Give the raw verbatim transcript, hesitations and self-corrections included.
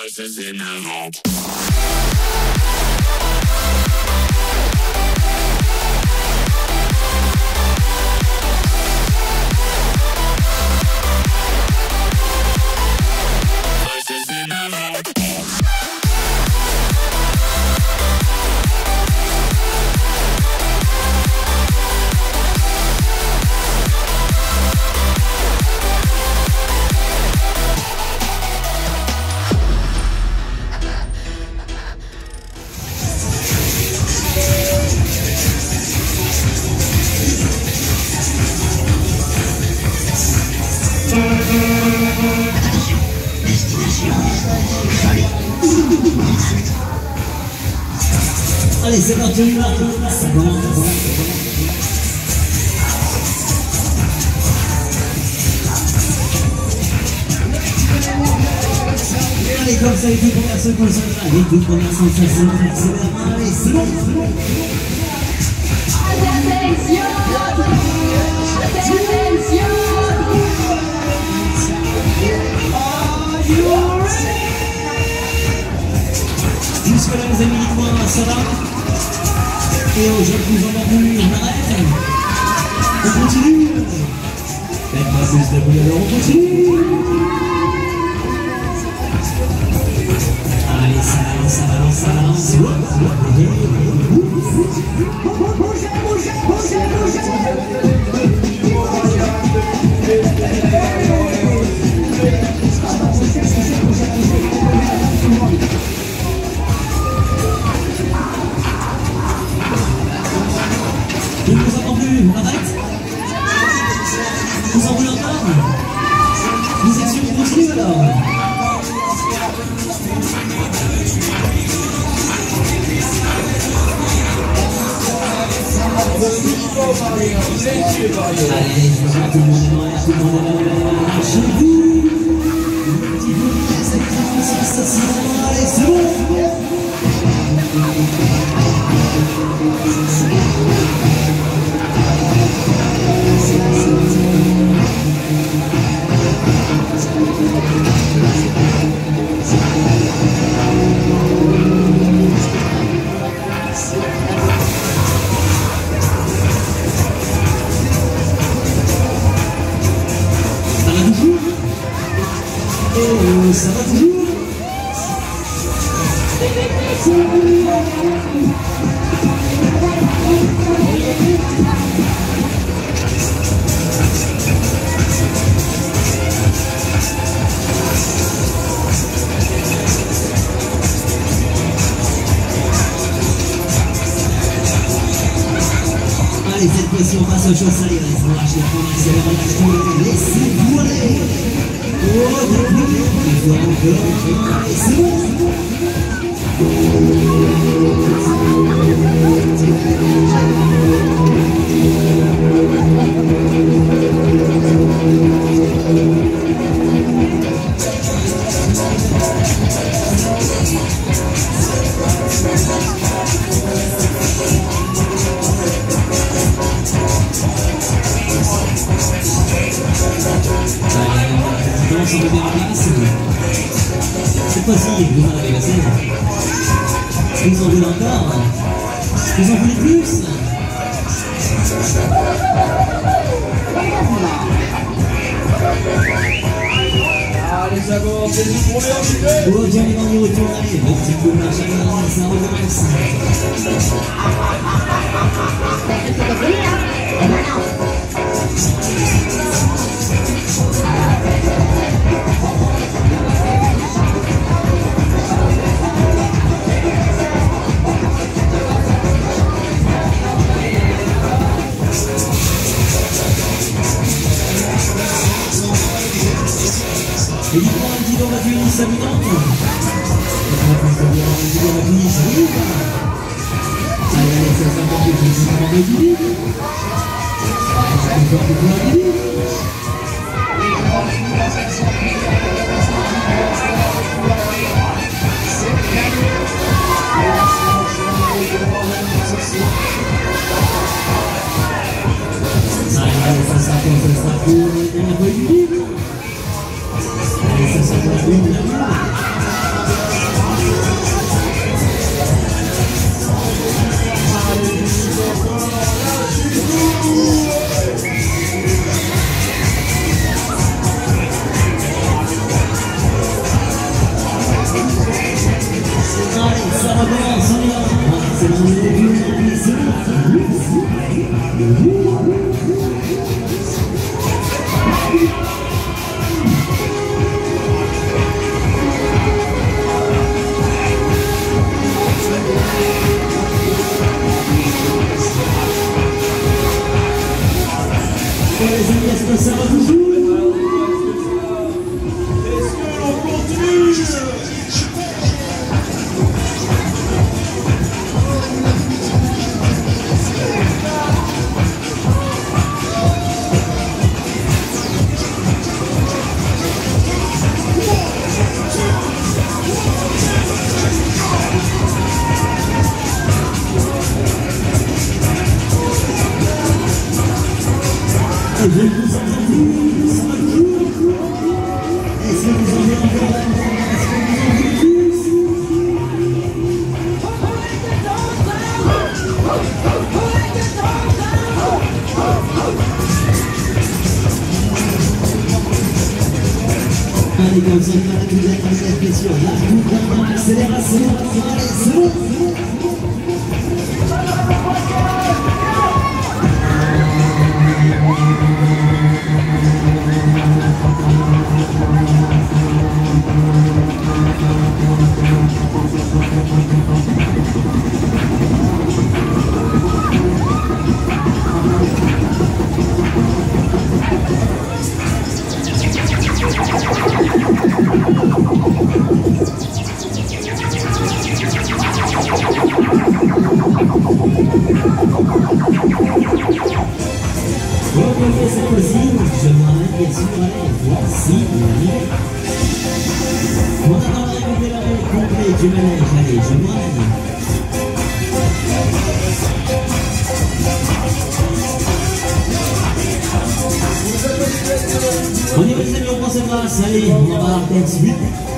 Voices in the vault. Voices in the vault. Allez, c'est parti, ça commence. Allez, comme ça, les deux premières secondes sont là, les deux premières sensations, accélère, allez, c'est bon, c'est bon. Attention, attention. Jusque-là, les amis, dites-moi, ça va? Et aujourd'hui, on va plus, on arrête. On continue. Faites pas plus de bruit, alors on continue. Allez, ça balance, ça balance, ça balance. Bougez, bougez, bougez, bougez. Je ne vous entends plus, on arrête. Vous en voulez encore? Vous êtes sûr qu'on continue alors? Allez, je vois tout le monde est là, tout le monde est là, chez vous. Un petit peu de sensation, allez, c'est bon. Ça va toujours? Allez, cette fois-ci, on passe aux choses sérieuses. On lâche la première, c'est le relâche, laissez-vous aller. Oh, il faut encore. Allez, c'est bon. On se met bien en place. Cette fois-ci, vous en avez assez. Vous en voulez encore? Vous en voulez plus? Allez, ça commence, c'est du premier arrivé. Oh, bien les bandits retournent, allez, le petit coup de marche à l'avant, ça recommence. Et dites-moi un petit dans la cuisse, ça vous tente? Dites-moi un petit dans la cuisse, ça vous tente? Allez, allez, ça fait encore quelque chose, ça va de Billy. Encore quelque chose à Billy. Allez, ça s'appelle, ça s'appelle, il y a un peu de Billy. Allez, ça s'appelle, il y a un peu de Billy. concentre à tout être en question. Là, tout dans l'accélération. Allez, c'est bon. Cette fois-ci, je me ramène bien sûr, allez, voici l'arrivée. On attend l'arrivée de l'arrêt complet du manège, allez, je me ramène. On y va les amis, on prend cette place, allez, on embarque tout de suite.